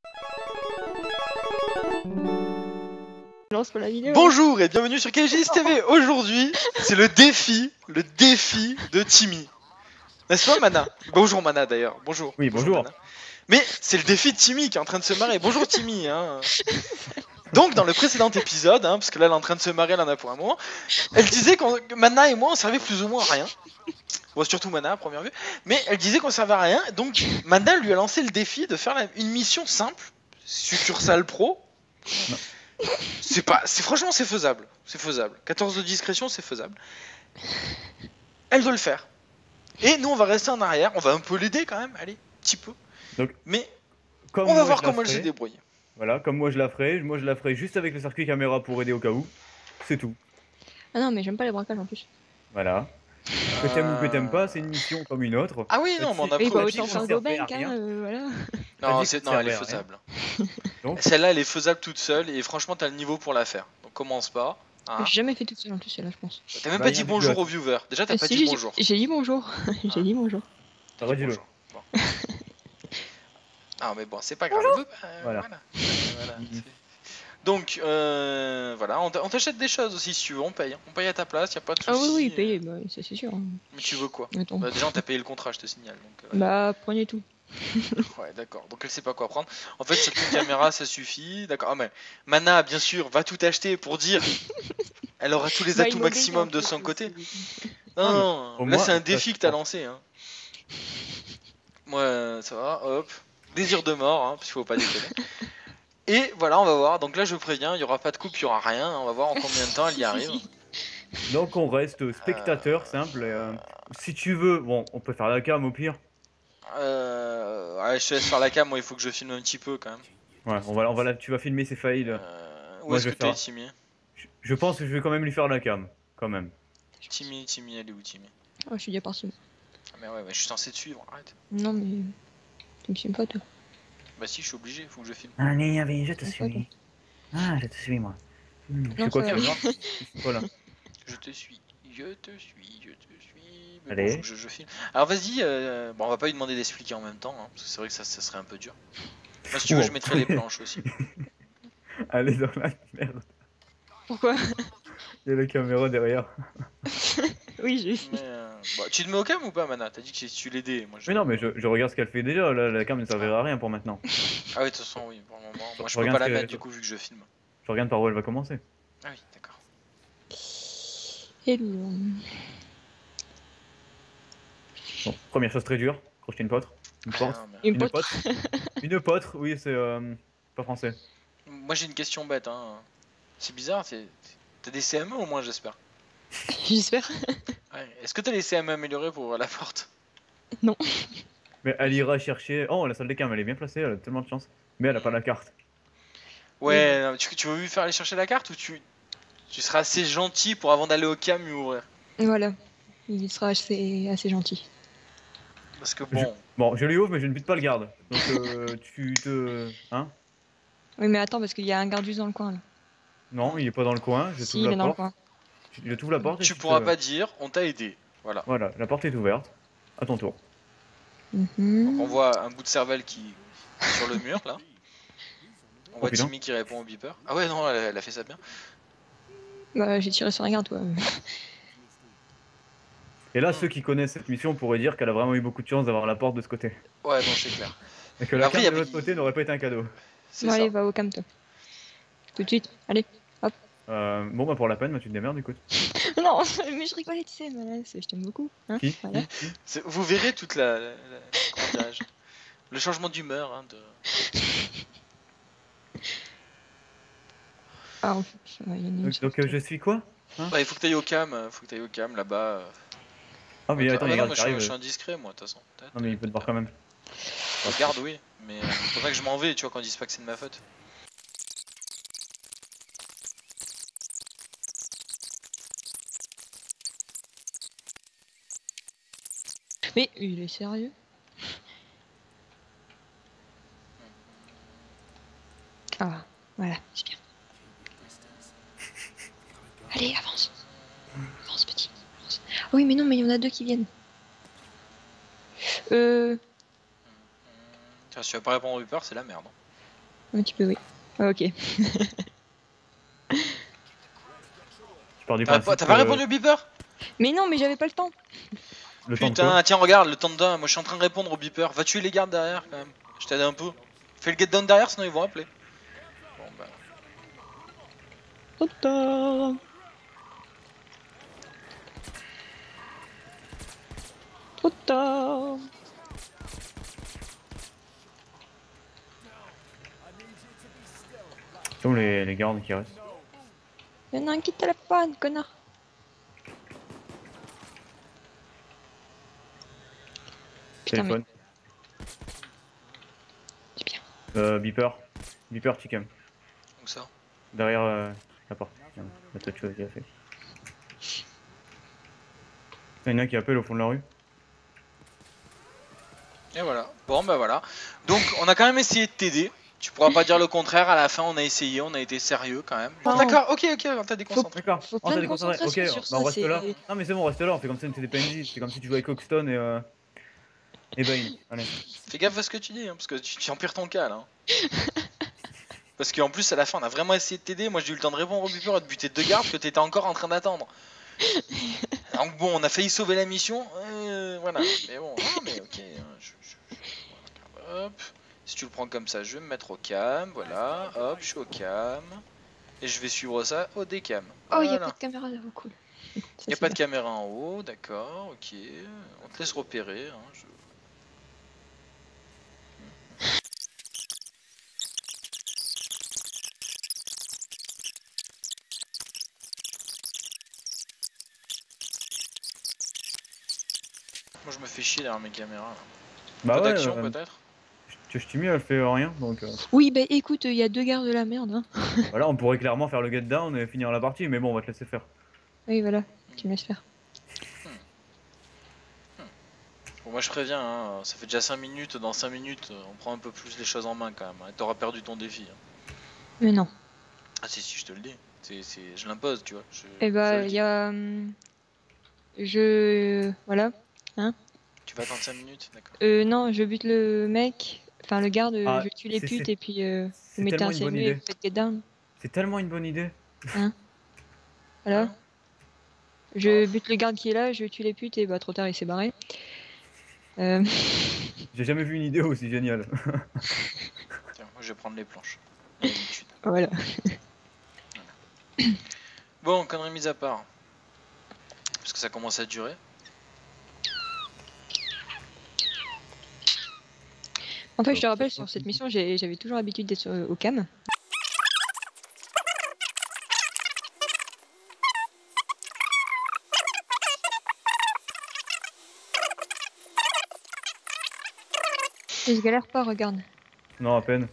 Lance pour la vidéo. Bonjour et bienvenue sur KGS TV. Aujourd'hui, c'est le défi de Timmy. N'est-ce pas, Mana? Bonjour, Mana, d'ailleurs. Bonjour. Oui, bonjour. Mana. Mais c'est le défi de Timmy qui est en train de se marrer. Bonjour, Timmy. Hein. Donc, dans le précédent épisode, hein, parce que là, elle est en train de se marrer, elle en a pour un moment, elle disait que Mana et moi, on servait plus ou moins à rien. Bon, surtout Mana à première vue. Mais elle disait qu'on servait à rien. Donc, Mana lui a lancé le défi de faire une mission simple, succursale pro. Non. Franchement, c'est faisable. C'est faisable. 14 de discrétion, c'est faisable. Elle doit le faire. Et nous, on va rester en arrière. On va un peu l'aider quand même. Allez, petit peu. Donc, mais comme on va moi, voir comment elle s'est débrouillée. Voilà, comme moi je la ferai. Moi je la ferai juste avec le circuit caméra pour aider au cas où. C'est tout. Ah non, mais j'aime pas les braquages en plus. Voilà. Que t'aimes ou que t'aimes pas, c'est une mission comme une autre. Ah oui, non, mais on a Oui, bah pris autant faire Go Bank, hein, voilà. Non, non, elle est faisable. Donc Celle-là, elle est faisable toute seule. Et franchement, t'as le niveau pour la faire. Donc commence pas. Hein. J'ai jamais fait toute seule en plus, celle-là, je pense. T'as même pas dit bonjour aux viewers. Déjà, t'as pas dit bonjour. J'ai dit bonjour. J'ai dit bonjour. T'aurais dit le. Bon. Ah, mais bon, c'est pas grave. Voilà. Donc, voilà, on t'achète des choses aussi si tu veux, on paye. On paye à ta place, y a pas de soucis. Ah oui, payer, bah, ça c'est sûr. Mais tu veux quoi? Attends. Bah, déjà, on t'a payé le contrat, je te signale. Donc, bah, prenez tout. Ouais, d'accord. Donc, elle sait pas quoi prendre. En fait, sur une caméra, ça suffit. D'accord. Ah, mais Mana, bien sûr, va tout acheter pour dire. Elle aura tous les atouts maximum de son côté. Non, non, là, c'est un défi que t'as lancé. Hein. Moi, ça va, hop. Désir de mort, hein, parce qu'il faut pas déconner. Et voilà, on va voir. Donc là, je préviens, il y aura pas de coupe, il y aura rien. On va voir en combien de temps elle y arrive. Donc on reste spectateur simple. Si tu veux, bon, on peut faire la cam au pire. Ouais, je te laisse faire la cam. Moi, il faut que je filme un petit peu quand même. Ouais, tu vas filmer ses fails. Où est-ce que t'es, Timmy? Je pense que je vais quand même lui faire la cam, quand même. Timmy, elle est où, Timmy? Oh, je suis déjà parti. Ah, mais ouais, je suis censé te suivre, arrête. Non, mais. Tu me filmes pas, toi? Bah, si, je suis obligé, faut que je filme. Allez, allez, je te suis. Ah, je te suis, moi. C'est quoi, tu vois? Voilà. Je te suis. Mais allez. bon, faut que je filme. Alors, vas-y, bon, on va pas lui demander d'expliquer en même temps, hein, parce que c'est vrai que ça serait un peu dur. Moi, si tu veux, je mettrai les planches aussi. Allez dans la merde. Pourquoi? Il y a la caméra derrière. Oui, j'ai vu. Bah, tu te mets au cam ou pas, Mana? T'as dit que tu l'aidais. Mais non, mais je regarde ce qu'elle fait déjà. La cam ne servira à rien pour maintenant. Ah oui, de toute façon, oui, pour le moment. Moi, je peux pas la mettre du coup, vu que je filme. Je regarde par où elle va commencer. Ah oui, d'accord. Hello. Bon, première chose très dure, crocheter une potre. Une potre. Une potre, oui, c'est pas français. Moi j'ai une question bête, hein. C'est bizarre, t'as des CME au moins, j'espère. J'espère. Ouais. Est-ce que t'as les CME améliorés pour ouvrir la porte? Non. Mais elle ira chercher. Oh, la salle des cam, elle est bien placée, elle a tellement de chance. Mais elle a pas la carte. Ouais, oui. Tu veux lui faire aller chercher la carte ou tu seras assez gentil pour avant d'aller au cam lui ouvrir? Voilà. Il sera assez gentil. Parce que bon. Bon, je lui ouvre, mais je ne bute pas le garde. Donc tu te. Hein? Oui, mais attends, parce qu'il y a un gardus dans le coin là. Non, il est pas dans le coin, je Si, t'ouvre il est la dans le porte. coin. Je t'ouvre la porte et Tu pourras pas dire, on t'a aidé. Voilà. Voilà, la porte est ouverte. À ton tour. Donc on voit un bout de cervelle qui sur le mur là. On voit Timmy qui répond au beeper. Ah ouais, non, elle a fait ça bien. Bah, j'ai tiré sur la garde, toi. Et là, ceux qui connaissent cette mission pourraient dire qu'elle a vraiment eu beaucoup de chance d'avoir la porte de ce côté. Ouais, non, c'est clair. Et que la carte de l'autre côté n'aurait pas été un cadeau. Bon, allez, va au cam, toi. Tout de suite, allez, hop. Bon, bah pour la peine, bah, tu te démerdes, écoute. Non, mais je rigolais, tu sais, je t'aime beaucoup. Hein, qui, voilà. Vous verrez toute le changement d'humeur. Hein, Ah, en fait, ouais, y en a donc je suis quoi, hein? Bah, il faut que t'ailles au cam, là-bas. Ah mais attends, non, moi je suis indiscret moi de toute façon. Non mais il peut te voir quand même. Regarde, oui, mais faudrait que je m'en vais, tu vois, qu'on dise pas que c'est de ma faute. Mais il est sérieux? Ah, voilà, c'est bien. Allez, avance. Avance, petit. Avance. Ah oui, mais non, mais il y en a deux qui viennent. Tiens, si tu vas pas répondre au beeper, c'est la merde. Un petit peu, oui. Ah, ok. Tu pars du T'as principe pas que répondu au beeper? Mais non, mais j'avais pas le temps. le temps de Putain, quoi? tiens, regarde, le temps de down. Moi, je suis en train de répondre au beeper. Va tuer les gardes derrière, quand même. Je t'aide un peu. Fais le get down derrière, sinon ils vont appeler. Bon, bah. Trop tard. Trop tard. Ce sont les gardes qui restent. Il y en a un qui téléphone, connard. Putain, mais Téléphone. c'est bien. Beeper. Beeper, tu calmes. Où ça? Derrière la porte. Merde, la tête chose qu'il a fait. Il y en a un qui appelle au fond de la rue. Et voilà. Bon, bah voilà. Donc, on a quand même essayé de t'aider. Tu pourras pas dire le contraire. À la fin, on a essayé, on a été sérieux quand même. Non. D'accord, ok, on t'a déconcentré. D'accord. Faut On plein t'a de déconcentré. Ok, concentration sur bah, on ça, reste c'est- là. Non, mais c'est bon, on reste là. On fait comme ça, on était des PNJ. C'est comme si tu jouais avec Hoxton et Bane. Allez. Fais gaffe à ce que tu dis, hein, parce que tu empires ton cas là. Parce qu'en plus, à la fin, on a vraiment essayé de t'aider. Moi, j'ai eu le temps de répondre au beeper et de buter 2 gardes que t'étais encore en train d'attendre. Donc bon, on a failli sauver la mission. Voilà. Mais bon, non, mais ok. Hop. Si tu le prends comme ça, je vais me mettre au cam. Voilà. Hop, je suis au cam. Et je vais suivre ça au décam. Oh, il y a Voilà. pas de caméra là, oh, cool. Ça, Y a c'est pas de bien. caméra en haut, d'accord, ok. On te laisse repérer. Hein, Moi je me fais chier derrière mes caméras. Là. Bah Peu ouais. d'action peut-être. Tu stimule, elle fait rien. Donc Oui, bah écoute, il y a 2 gardes de la merde. Hein. voilà, on pourrait clairement faire le get down et finir la partie. Mais bon, on va te laisser faire. Oui, voilà, tu me laisses faire. Bon, moi je préviens, hein, ça fait déjà 5 minutes. Dans 5 minutes, on prend un peu plus les choses en main quand même. Hein, et t'auras perdu ton défi. Hein. Mais non. Ah si, je te le dis. Je l'impose, tu vois. Et je bah, le il dis. y a. Voilà. Tu vas attendre 5 minutes, d'accord. Non, je bute le mec. Enfin, le garde, Ah, je tue les c'est- putes c'est- et puis vous C'est mettez tellement un une bonne CMU et idée. vous faites get down. C'est tellement une bonne idée. Voilà. Hein Je Oh. bute le garde qui est là, je tue les putes et bah trop tard il s'est barré. Euh, J'ai jamais vu une idée aussi géniale. Tiens, moi je vais prendre les planches. Comme d'habitude. voilà. Bon, connerie mise à part. Parce que ça commence à durer. En fait, je te rappelle, sur cette mission, j'avais toujours l'habitude d'être au cam. Et je galère pas, regarde. Non, à peine.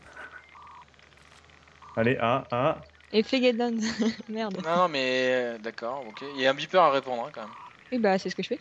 Allez, ah. Et fais get down. Merde. Non, mais d'accord, ok. Il y a un beeper à répondre hein, quand même. Oui, bah c'est ce que je fais.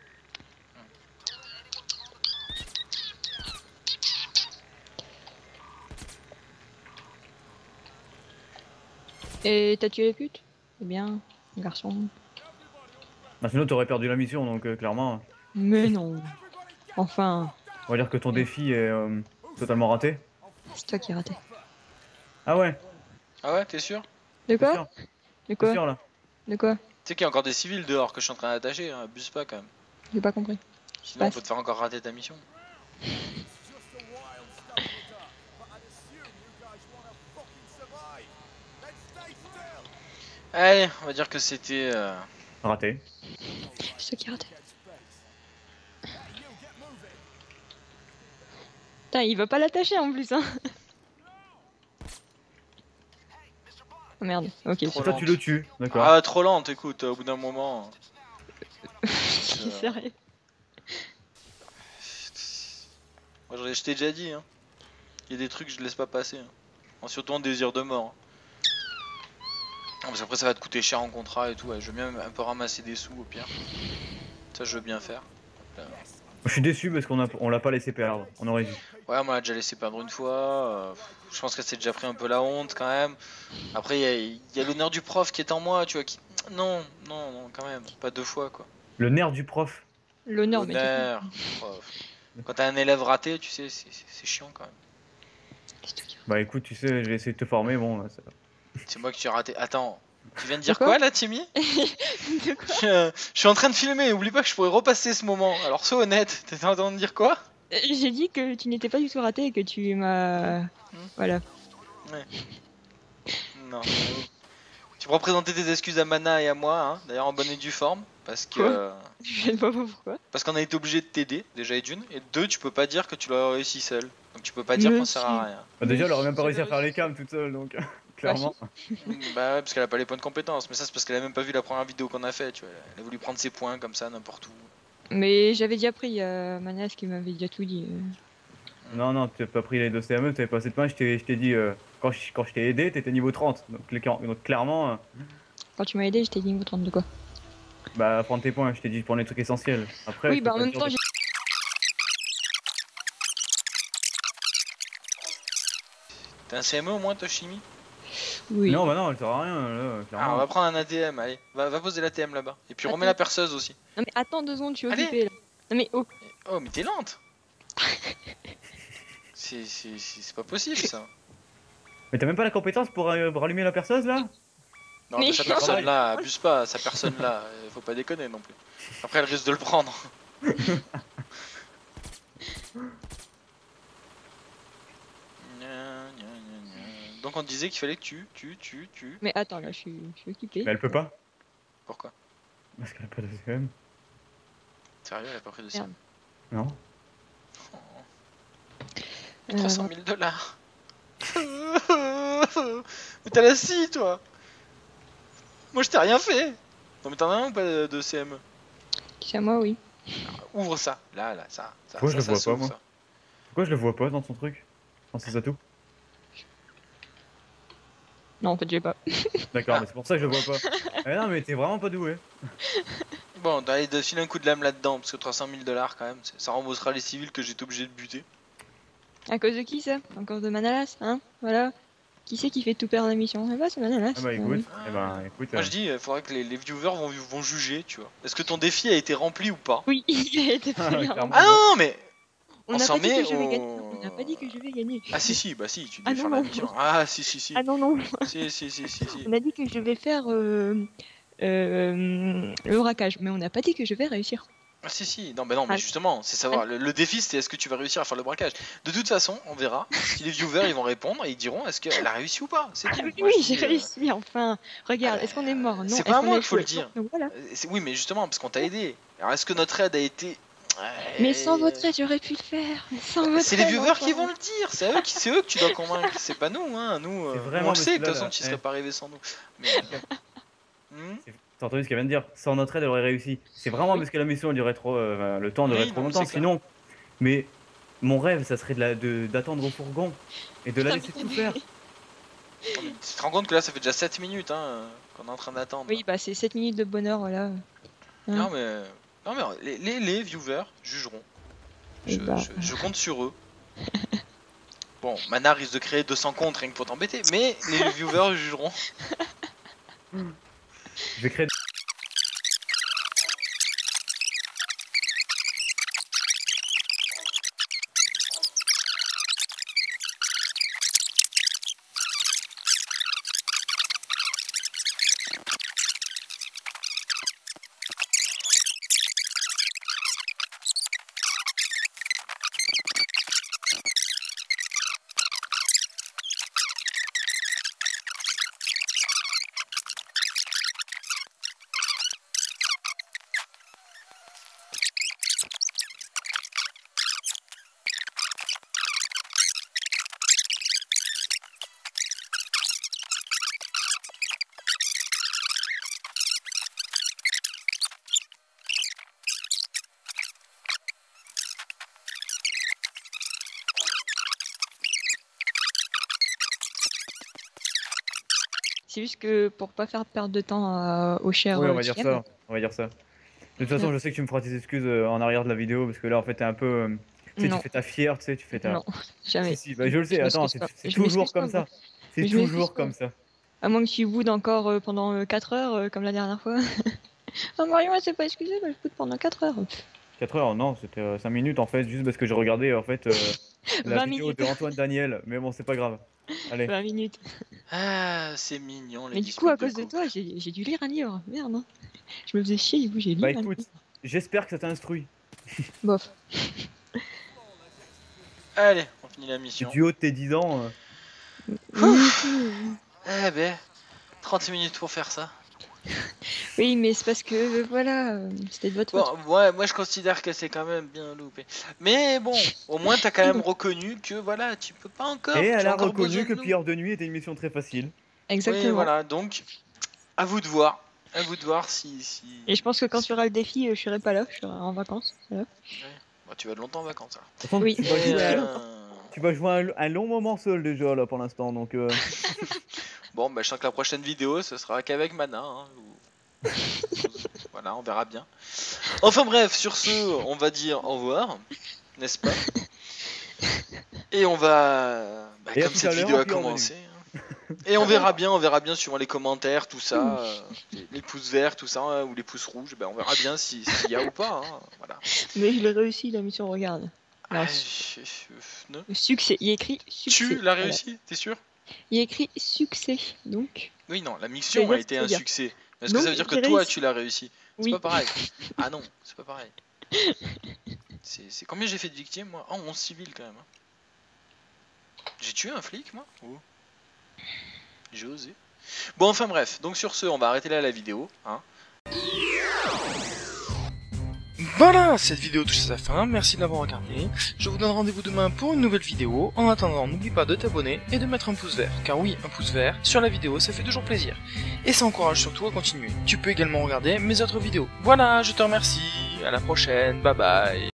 Et t'as tué les putes? C'est bien, garçon. Ah, sinon, t'aurais perdu la mission, donc clairement, Mais non. Enfin, on va dire que ton défi est totalement raté. c'est toi qui as raté. Ah ouais, Ah ouais, t'es sûr? De t'es quoi? sûr, De t'es quoi? sûr là. De quoi? Tu sais qu'il y a encore des civils dehors que je suis en train d'attacher, hein, abuse pas quand même. J'ai pas compris. Sinon on Passe. peut te faire encore rater ta mission. Allez, on va dire que c'était... Raté. C'est toi qui as raté. Putain, il va pas l'attacher en plus, hein. Oh merde, ok. Trop Toi, lente. tu le tues, d'accord. Ah, trop lente, écoute, au bout d'un moment... C'est sérieux. Moi je t'ai déjà dit, hein. Il y a des trucs que je laisse pas passer. Hein. Surtout en désir de mort. Parce qu'après ça va te coûter cher en contrat et tout. Ouais. Je veux bien un peu ramasser des sous au pire. Ça je veux bien faire. Je suis déçu parce on l'a pas laissé perdre. On aurait dû. Ouais, on m'a déjà laissé perdre une fois. Je pense qu'elle s'est déjà pris un peu la honte quand même. Après, il y a l'honneur du prof qui est en moi, tu vois. Non, quand même. Pas 2 fois quoi. Le nerf du prof. L'honneur, mais du coup, L'honneur, prof. Quand t'as un élève raté, tu sais, c'est chiant quand même. c'est toi qui as raté. Bah écoute, tu sais, j'ai essayé de te former, bon, ça... C'est moi que tu as raté. Attends, tu viens de De dire quoi quoi là, Timmy? De quoi? Je suis en train de filmer, oublie pas que je pourrais repasser ce moment. Alors sois honnête, t'étais en train de dire quoi? J'ai dit que tu n'étais pas du tout raté et que tu m'as... Hmm. Voilà. Ouais. Non. Tu pourras présenter tes excuses à Mana et à moi, hein, d'ailleurs en bonne et due forme, parce que Quoi? Je ne vois pas pourquoi. parce qu'on a été obligé de t'aider, déjà et d'une, et deux, tu peux pas dire que tu l'as réussi seul. Donc tu peux pas dire qu'on sert à Monsieur. rien. Bah, déjà, elle aurait même pas Monsieur réussi à le faire les cams toute seule, donc Bah clairement. Bah ouais, parce qu'elle a pas les points de compétence, mais ça c'est parce qu'elle a même pas vu la première vidéo qu'on a fait, tu vois. Elle a voulu prendre ses points comme ça n'importe où. Mais j'avais déjà pris Manas qui m'avait déjà tout dit. Non, non, tu as pas pris les 2 CME, t'avais pas assez de points, je t'ai dit, quand je t'ai aidé, t'étais niveau 30. Donc clairement, Quand tu m'as aidé, j'étais niveau 32 quoi. bah prendre tes points, je t'ai dit pour les trucs essentiels. Après, Oui, je peux bah en pas même dire temps, de- j'ai... T'as un CME au moins, Toshimi? Oui. Non, bah non, elle sert à rien, là, Ah, on clairement. va prendre un ATM, allez. Va poser l'ATM là-bas. Et puis remets Attends. la perceuse aussi. Non mais attends 2 secondes, je suis Allez. occupée là. Non mais oh, Oh, mais t'es lente! C'est pas possible ça. Mais t'as même pas la compétence pour rallumer la perceuse, là? Non, Mais mais sa non. personne là, abuse pas, sa personne là, faut pas déconner non plus. Après, elle risque de le prendre. Donc on disait qu'il fallait que tu. mais attends là, je suis occupée. Mais elle peut pas, Pourquoi? parce qu'elle a pas de CM. Sérieux, elle a pas pris de ça. Merde. Non. Oh. Euh, 300 000 dollars. Mais t'as la scie, toi. Moi, je t'ai rien fait. Non, mais t'en as un ou pas de CME? C'est à moi, oui. Ouvre ça. Là, ça. Pourquoi je le vois pas, s'ouvre, moi? ça. Pourquoi je le vois pas dans son truc? Dans ses atouts? Non, en fait, j'ai pas. D'accord, Ah. mais c'est pour ça que je le vois pas. Ah non, mais t'es vraiment pas doué. Bon, allez, de filer un coup de lame là-dedans, parce que 300 000 dollars quand même, ça remboursera les civils que j'étais obligé de buter. À cause de qui ça? Encore de Manalas, hein? Voilà. Qui c'est qui fait tout perdre la mission? Eh bah, c'est Manalas. Ah bah écoute, eh ben écoute. Moi je dis, il faudrait que les viewers vont juger, tu vois. Est-ce que ton défi a été rempli ou pas? Oui, il a été Ah, très bien. clairement. Ah non, mais On on n'a s'en pas dit met que je vais au- gagner. On n'a pas dit que je vais gagner. Ah si, bah si, tu Ah devais faire non, la non. mission. Ah si. Ah non, non. Si. On a dit que je vais faire le braquage, mais on n'a pas dit que je vais réussir. Ah si, non, bah non, mais Ah. justement, c'est savoir, le défi c'était est-ce que tu vas réussir à faire le braquage. De toute façon, on verra, si les viewers ils vont répondre et ils diront est-ce qu'elle a réussi ou pas, c'est tout. Oui, Moi, je j'ai dis, réussi, enfin. Regarde, ah, est-ce qu'on est mort? Non. c'est Est-ce pas à qu'on moi a qu'il faut le échoué? dire. Non, donc voilà. Oui, mais justement, parce qu'on t'a aidé. Alors est-ce que notre aide a été... Mais sans votre aide, j'aurais pu le faire. Mais sans votre C'est les aide, viewers enfin. qui vont le dire, c'est eux que tu dois convaincre, c'est pas nous, hein. Nous, C'est on vraiment le sait, de parce que toute façon, là, tu eh. serais pas arrivé sans nous. Mais, T'as entendu ce qu'elle vient de dire? Sans notre aide, elle aurait réussi. C'est vraiment Oui. parce que la mission durait trop, le temps durait Oui, trop non, mais longtemps. c'est clair. Sinon, mais mon rêve, ça serait d'attendre au fourgon et de la Putain, laisser mais tout t'as faire. dit- Tu te rends compte que là, ça fait déjà 7 minutes hein, qu'on est en train d'attendre. Oui, bah c'est 7 minutes de bonheur, voilà. Non mais, les viewers jugeront. Et bah. Je compte sur eux. Bon, Mana risque de créer 200 comptes rien que pour t'embêter, mais les viewers jugeront. Je vais créer. C'est juste que pour pas faire perdre de temps au cher Oui, on va dire TM, ça. On va dire ça. De toute façon, je sais que tu me feras tes excuses en arrière de la vidéo parce que là, en fait, t'es un peu. Tu sais, Non. tu fais ta fière, tu sais, tu fais ta. Non, jamais. Si, bah je le sais, Je attends, m'excuse pas. c'est Je toujours m'excuse comme pas, moi. ça. C'est Mais je m'excuse toujours pas. comme ça. À moins que tu boudes encore pendant 4 heures, comme la dernière fois. Ah, Marion, elle s'est pas excusée, bah, je boude pendant 4 heures. 4 heures, non, c'était 5 minutes en fait, juste parce que j'ai regardé en fait la 20 vidéo minutes. de Antoine Daniel, mais bon, c'est pas grave. Allez. 20 minutes. Ah, c'est mignon les Mais du coup, à disputes cause de couple. toi, j'ai dû lire un livre. Merde, hein. Je me faisais chier, du coup, j'ai lu Bah un écoute, livre. j'espère que ça t'instruit. Bof. Allez, on finit la Si mission. tu haut de tes 10 ans, Eh ben, 30 minutes pour faire ça. Oui, mais c'est parce que, voilà, c'était de votre faute. Bon, ouais, moi je considère que c'est quand même bien loupé. Mais bon, au moins t'as quand même reconnu que voilà, tu peux pas encore. et tu elle as a encore reconnu besoin que de nous. Pilleur de nuit était une mission très facile. Oui, Exactement. voilà, donc à vous de voir. À vous de voir si... Et je pense que quand tu auras le défi, je serai pas là, je serai en vacances. Voilà. Bah, tu vas de longtemps en vacances. Alors. De toute façon, Oui. tu vas Et, jouer, tu vas jouer un long moment seul déjà là pour l'instant, donc Bon, bah, je sens que la prochaine vidéo, ce sera qu'avec Mana. Hein, ou- voilà, on verra bien. Enfin bref, sur ce, on va dire au revoir, n'est-ce pas? Et on va, bah, Et à comme tout cette à l'heure, vidéo a au Pilleur de commencé. Hein. Et on verra bien suivant les commentaires, tout ça, les pouces verts, tout ça, hein, ou les pouces rouges, bah, on verra bien s'il y a ou pas. Hein, voilà. Mais je l'ai réussi, la mission, regarde. Alors, Non. succès, il y a écrit succès. Tu l'as Voilà. réussi, t'es sûr? Il y a écrit succès, donc. Oui, non, la mission a C'est-à-dire, été un c'est-à-dire. succès. Est-ce que Donc, ça veut dire que j'ai toi, réussi. tu l'as réussi? C'est Oui. pas pareil. Ah non, c'est pas pareil. C'est combien j'ai fait de victimes, moi? Oh, 11 civils, quand même. Hein. J'ai tué un flic, moi? Oh. J'ai osé. Bon, enfin bref. Donc sur ce, on va arrêter là la vidéo. Hein. Voilà, cette vidéo touche à sa fin. Merci de l'avoir regardé. Je vous donne rendez-vous demain pour une nouvelle vidéo. En attendant, n'oublie pas de t'abonner et de mettre un pouce vert. Car oui, un pouce vert sur la vidéo, ça fait toujours plaisir. Et ça encourage surtout à continuer. Tu peux également regarder mes autres vidéos. Voilà, je te remercie. À la prochaine. Bye bye.